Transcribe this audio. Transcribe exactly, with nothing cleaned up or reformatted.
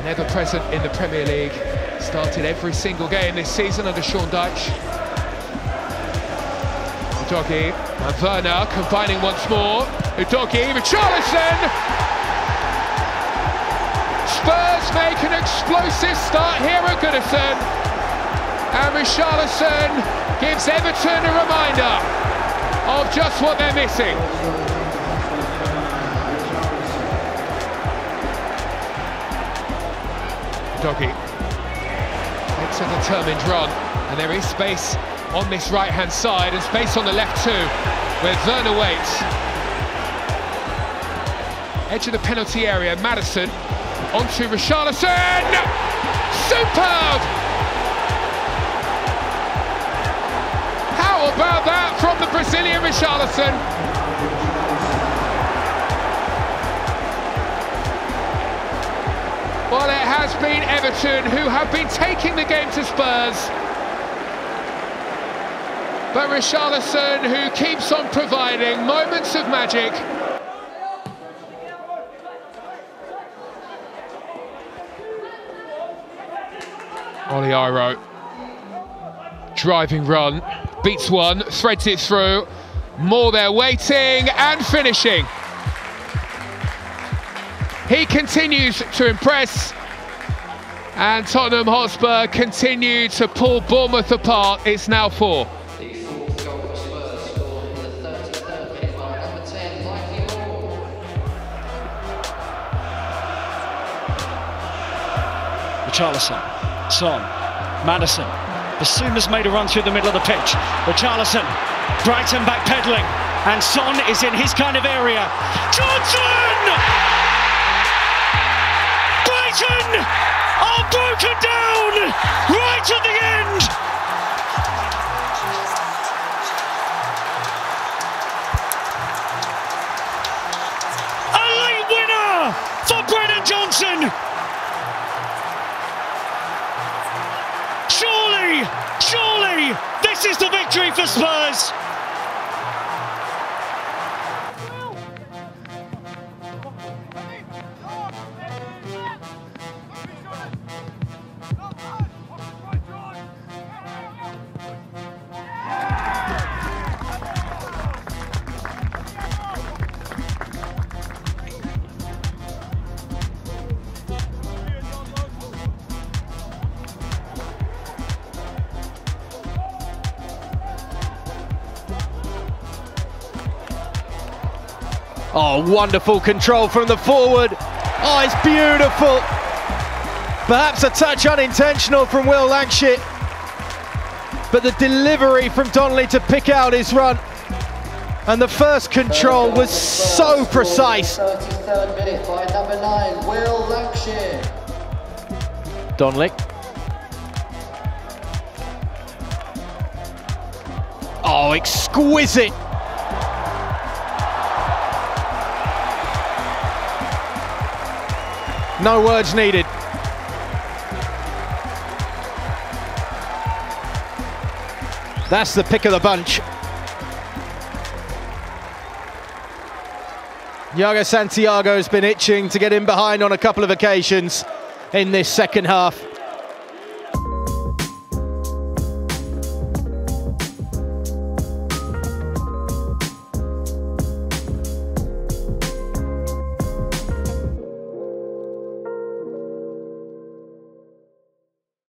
And ever present in the Premier League. Started every single game this season under Sean Dyche. Udogie and Werner combining once more. Udogie, Richarlison! Spurs make an explosive start here at Goodison. And Richarlison gives Everton a reminder of just what they're missing. Udogie makes a determined run, and there is space on this right-hand side and space on the left too, where Werner waits. Edge of the penalty area, Maddison onto Richarlison! Superb! How about that from the Brazilian Richarlison? Well, it has been Everton who have been taking the game to Spurs. But Richarlison who keeps on providing moments of magic. Oliaro, driving run, beats one, threads it through. More there waiting and finishing. He continues to impress, and Tottenham Hotspur continue to pull Bournemouth apart. It's now four. Richarlison, Son, Maddison. Basuma's made a run through the middle of the pitch. Richarlison, Brighton backpedaling, and Son is in his kind of area. Johnson! Brighton are broken down right at the end. A late winner for Brennan Johnson. Surely, surely, this is the victory for Spurs. Oh, wonderful control from the forward. Oh, it's beautiful. Perhaps a touch unintentional from Will Lancashire, but the delivery from Donnelly to pick out his run, and the first control was so precise. thirty-third minute by number nine, Will Lancashire. Donnelly. Oh, exquisite. No words needed. That's the pick of the bunch. Iago Santiago has been itching to get in behind on a couple of occasions in this second half.